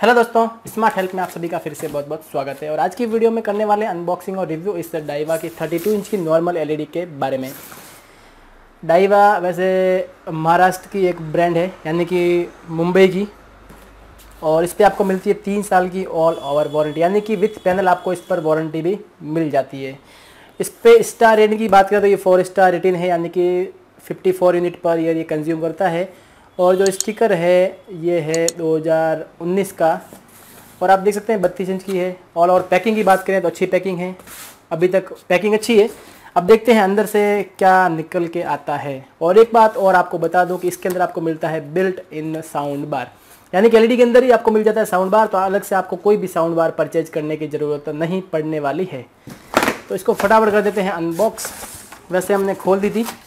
Hello दोस्तों, smart help में आप सभी का फिर से बहुत बहुत स्वागत है। और आज की वीडियो में करने वाले अनबॉक्सिंग और रिव्यू इस डाइवा की 32 इंच की नॉर्मल एलईडी के बारे में। डाइवा वैसे महाराष्ट्र की एक ब्रांड है, यानी कि मुंबई की, और इस पर आपको मिलती है 3 साल की ऑल ओवर वारंटी, यानी कि विथ पैनल आपको इस पर वारंटी भी मिल जाती है। इस पे स्टार रेटिंग की बात करें तो ये 4 स्टार रेटिंग है, यानी कि 54 यूनिट पर ईयर ये कंज्यूम करता है। और जो स्टिकर है ये है 2019 का, और आप देख सकते हैं 32 इंच की है। और पैकिंग की बात करें तो अच्छी पैकिंग है, अभी तक पैकिंग अच्छी है। अब देखते हैं अंदर से क्या निकल के आता है। और एक बात और आपको बता दूं कि इसके अंदर आपको मिलता है बिल्ट इन साउंड बार, यानी कि एलईडी के अंदर ही आपको मिल जाता है साउंड बार, तो अलग से आपको कोई भी साउंड बार परचेज करने की ज़रूरत नहीं पड़ने वाली है। तो इसको फटाफट कर देते हैं अनबॉक्स। वैसे हमने खोल दी थी,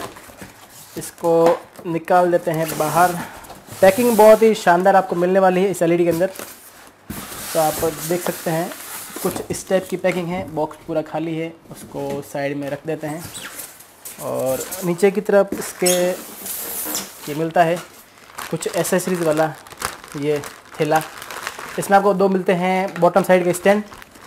इसको निकाल देते हैं बाहर। पैकिंग बहुत ही शानदार आपको मिलने वाली है इस एलईडी के अंदर, तो आप देख सकते हैं कुछ इस टाइप की पैकिंग है। बॉक्स पूरा खाली है, उसको साइड में रख देते हैं। और नीचे की तरफ इसके ये मिलता है कुछ एसेसरीज़ वाला ये थैला। इसमें आपको 2 मिलते हैं बॉटम साइड के स्टैंड,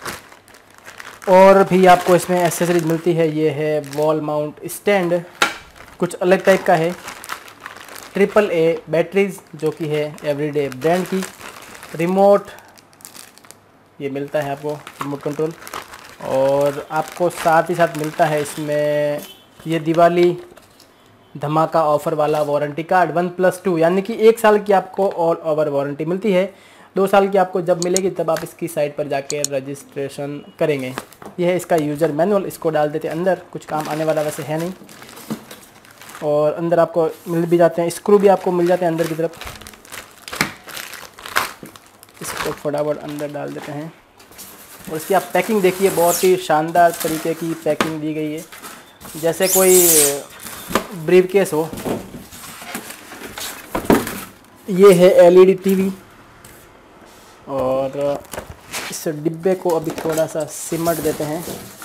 और भी आपको इसमें एसेसरीज मिलती है। ये है वॉल माउंट स्टैंड, कुछ अलग टाइप का है। AAA बैटरीज जो कि है एवरीडे ब्रांड की। रिमोट ये मिलता है आपको, रिमोट कंट्रोल। और आपको साथ ही साथ मिलता है इसमें ये दिवाली धमाका ऑफ़र वाला वारंटी कार्ड 1+2, यानी कि 1 साल की आपको ऑल ओवर वारंटी मिलती है। 2 साल की आपको जब मिलेगी तब आप इसकी साइट पर जाके रजिस्ट्रेशन करेंगे। यह है इसका यूज़र मैनुअल, इसको डाल देते हैं अंदर। कुछ काम आने वाला वैसे है नहीं। और अंदर आपको मिल भी जाते हैं स्क्रू, भी आपको मिल जाते हैं अंदर की तरफ। इसको फटाफट अंदर डाल देते हैं। और इसकी आप पैकिंग देखिए, बहुत ही शानदार तरीके की पैकिंग दी गई है, जैसे कोई ब्रीफकेस हो। ये है एलईडी टीवी, और इस डिब्बे को अभी थोड़ा सा सिमट देते हैं।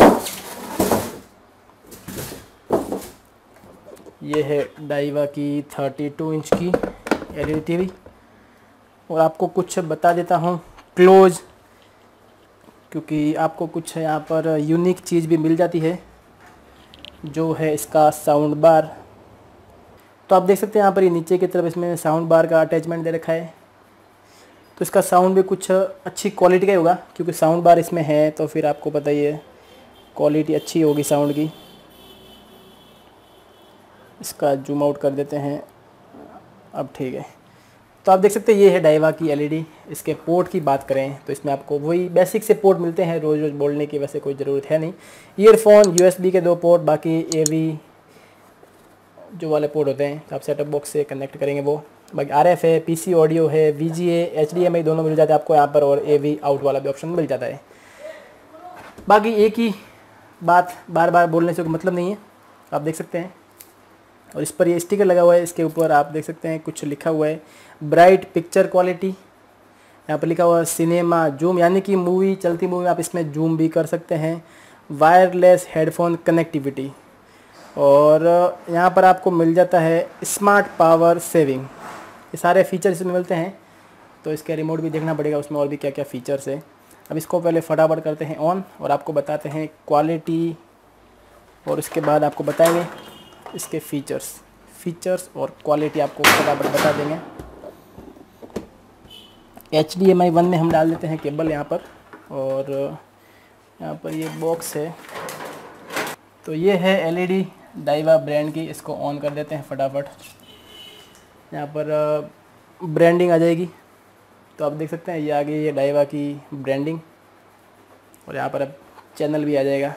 ये है डाइवा की 32 इंच की एलईडी टीवी। और आपको कुछ बता देता हूँ क्लोज, क्योंकि आपको कुछ यहाँ पर यूनिक चीज़ भी मिल जाती है, जो है इसका साउंड बार। तो आप देख सकते हैं यहाँ पर ये नीचे की तरफ इसमें साउंड बार का अटैचमेंट दे रखा है। तो इसका साउंड भी कुछ अच्छी क्वालिटी का ही होगा, क्योंकि साउंड बार इसमें है, तो फिर आपको पता ही है क्वालिटी अच्छी होगी साउंड की। इसका जूम आउट कर देते हैं, अब ठीक है। तो आप देख सकते हैं ये है डाइवा की एलईडी। इसके पोर्ट की बात करें तो इसमें आपको वही बेसिक से पोर्ट मिलते हैं, रोज़ रोज़ बोलने की वैसे कोई ज़रूरत है नहीं। ईयरफोन, USB के 2 पोर्ट, बाकी AV जो वाले पोर्ट होते हैं आप सेटअप बॉक्स से कनेक्ट करेंगे वो। बाकी RF है, PC ऑडियो है, VGA, HDMI दोनों मिल जाते हैं आपको यहाँ पर, और AV आउट वाला भी ऑप्शन मिल जाता है। बाकी एक ही बात बार बार बोलने से कोई मतलब नहीं है, आप देख सकते हैं। और इस पर ये स्टिकर लगा हुआ है, इसके ऊपर आप देख सकते हैं कुछ लिखा हुआ है ब्राइट पिक्चर क्वालिटी। यहाँ पर लिखा हुआ है सिनेमा जूम, यानी कि मूवी, चलती मूवी आप इसमें जूम भी कर सकते हैं। वायरलेस हेडफोन कनेक्टिविटी, और यहाँ पर आपको मिल जाता है स्मार्ट पावर सेविंग। ये सारे फीचर्स इसमें मिलते हैं। तो इसके रिमोट भी देखना पड़ेगा उसमें और भी क्या क्या फ़ीचर्स है। अब इसको पहले फटाफट करते हैं ऑन, और आपको बताते हैं क्वालिटी, और उसके बाद आपको बताएंगे इसके फीचर्स और क्वालिटी आपको फटाफट बता देंगे। HDMI 1 में हम डाल देते हैं केबल यहाँ पर, और यहाँ पर ये बॉक्स है। तो ये है एलईडी डाइवा ब्रांड की, इसको ऑन कर देते हैं फटाफट। यहाँ पर ब्रांडिंग आ जाएगी, तो आप देख सकते हैं ये आगे ये डाइवा की ब्रांडिंग, और यहाँ पर अब चैनल भी आ जाएगा।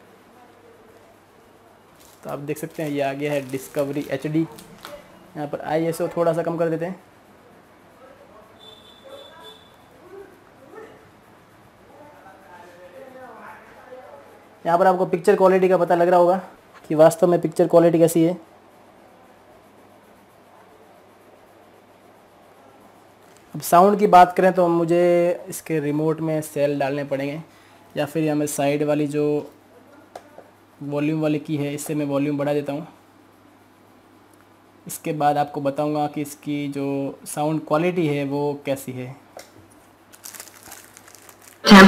तो आप देख सकते हैं ये आगे है डिस्कवरी HD। यहाँ पर ISO थोड़ा सा कम कर देते हैं। यहाँ पर आपको पिक्चर क्वालिटी का पता लग रहा होगा कि वास्तव में पिक्चर क्वालिटी कैसी है। अब साउंड की बात करें तो मुझे इसके रिमोट में सेल डालने पड़ेंगे, या फिर यहाँ मैं साइड वाली जो वॉल्यूम वाली की है इससे मैं वॉल्यूम बढ़ा देता हूँ। इसके बाद आपको बताऊंगा कि इसकी जो साउंड क्वालिटी है वो कैसी है।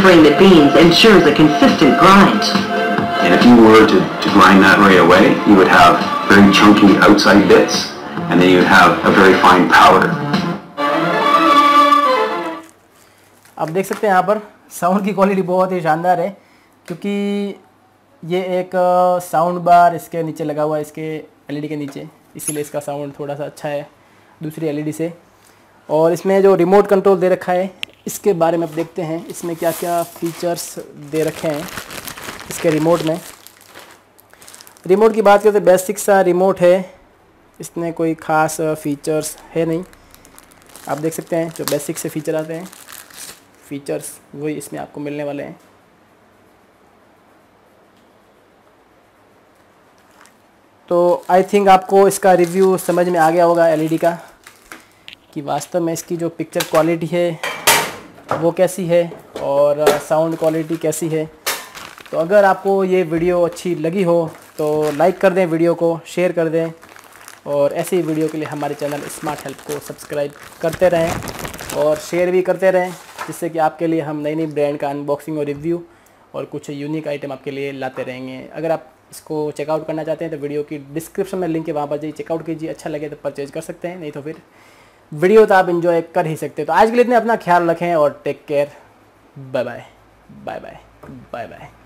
Tempering the beans ensures a consistent grind. And if you were to grind that right away, you would have very chunky outside bits, and then you would have a very fine powder. आप देख सकते हैं यहाँ पर sound की quality बहुत ही शानदार है, क्योंकि ये एक साउंड बार इसके नीचे लगा हुआ है, इसके एलईडी के नीचे, इसीलिए इसका साउंड थोड़ा सा अच्छा है दूसरी एलईडी से। और इसमें जो रिमोट कंट्रोल दे रखा है, इसके बारे में आप देखते हैं इसमें क्या क्या फीचर्स दे रखे हैं इसके रिमोट में। रिमोट की बात करें तो बेसिक सा रिमोट है, इसमें कोई ख़ास फीचर्स है नहीं। आप देख सकते हैं जो बेसिक से फीचर आते हैं, फीचर्स वही इसमें आपको मिलने वाले हैं। तो आई थिंक आपको इसका रिव्यू समझ में आ गया होगा एलईडी का, कि वास्तव में इसकी जो पिक्चर क्वालिटी है वो कैसी है और साउंड क्वालिटी कैसी है। तो अगर आपको ये वीडियो अच्छी लगी हो तो लाइक कर दें, वीडियो को शेयर कर दें, और ऐसी वीडियो के लिए हमारे चैनल स्मार्ट हेल्प को सब्सक्राइब करते रहें और शेयर भी करते रहें, जिससे कि आपके लिए हम नई नई ब्रांड का अनबॉक्सिंग और रिव्यू और कुछ यूनिक आइटम आपके लिए लाते रहेंगे। अगर आप इसको चेकआउट करना चाहते हैं तो वीडियो की डिस्क्रिप्शन में लिंक है, वहाँ पर जाइए, चेकआउट कीजिए, अच्छा लगे तो परचेज कर सकते हैं, नहीं तो फिर वीडियो तो आप एंजॉय कर ही सकते हैं। तो आज के लिए इतने, अपना ख्याल रखें और take care. Bye bye bye bye bye bye.